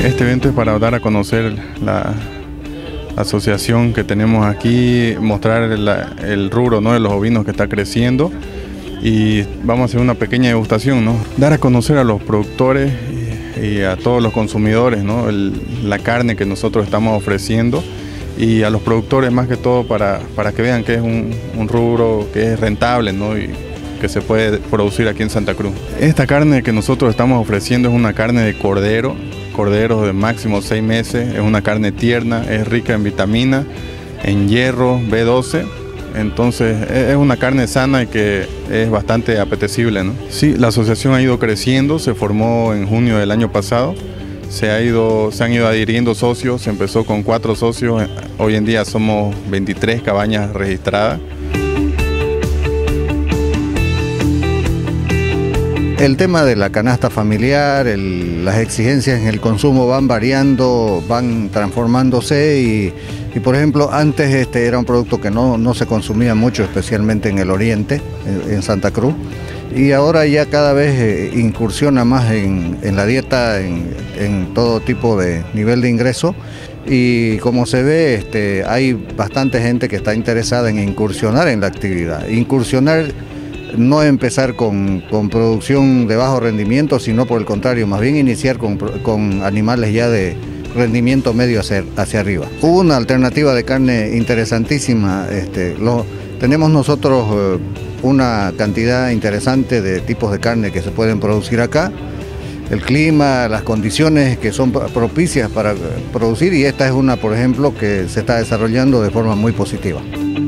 Este evento es para dar a conocer la asociación que tenemos aquí, mostrar el rubro, ¿no?, de los ovinos que está creciendo, y vamos a hacer una pequeña degustación, ¿no? Dar a conocer a los productores y a todos los consumidores, ¿no?, la carne que nosotros estamos ofreciendo, y a los productores más que todo para que vean que es un rubro que es rentable, ¿no?, y que se puede producir aquí en Santa Cruz. Esta carne que nosotros estamos ofreciendo es una carne de cordero de máximo 6 meses, es una carne tierna, es rica en vitamina, en hierro, B12, entonces es una carne sana y que es bastante apetecible, ¿no? Sí, la asociación ha ido creciendo, se formó en junio del año pasado, se han ido adhiriendo socios, se empezó con 4 socios, hoy en día somos 23 cabañas registradas. El tema de la canasta familiar, las exigencias en el consumo van variando, van transformándose y por ejemplo, antes era un producto que no se consumía mucho, especialmente en el oriente, en Santa Cruz, y ahora ya cada vez incursiona más en la dieta, en todo tipo de nivel de ingreso, y como se ve, hay bastante gente que está interesada en incursionar en la actividad. No empezar con producción de bajo rendimiento, sino por el contrario, más bien iniciar con animales ya de rendimiento medio hacia arriba. Hubo una alternativa de carne interesantísima. Tenemos nosotros una cantidad interesante de tipos de carne que se pueden producir acá. El clima, las condiciones que son propicias para producir, y esta es una, por ejemplo, que se está desarrollando de forma muy positiva.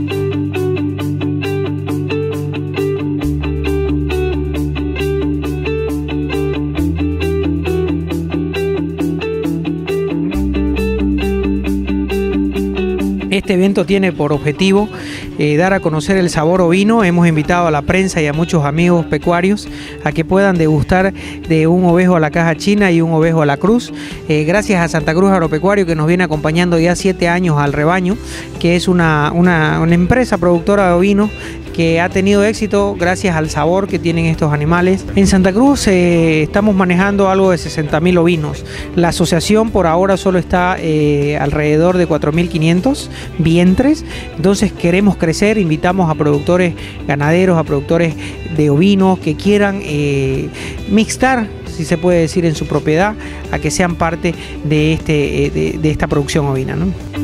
Este evento tiene por objetivo dar a conocer el sabor ovino. Hemos invitado a la prensa y a muchos amigos pecuarios a que puedan degustar de un ovejo a la caja china y un ovejo a la cruz. Gracias a Santa Cruz Agropecuario, que nos viene acompañando ya 7 años al rebaño, que es una empresa productora de ovinos que ha tenido éxito gracias al sabor que tienen estos animales. En Santa Cruz estamos manejando algo de 60.000 ovinos. La asociación por ahora solo está alrededor de 4.500 vientres, entonces queremos crecer. Invitamos a productores ganaderos, a productores de ovinos que quieran mixtar, si se puede decir, en su propiedad, a que sean parte de esta producción ovina, ¿no?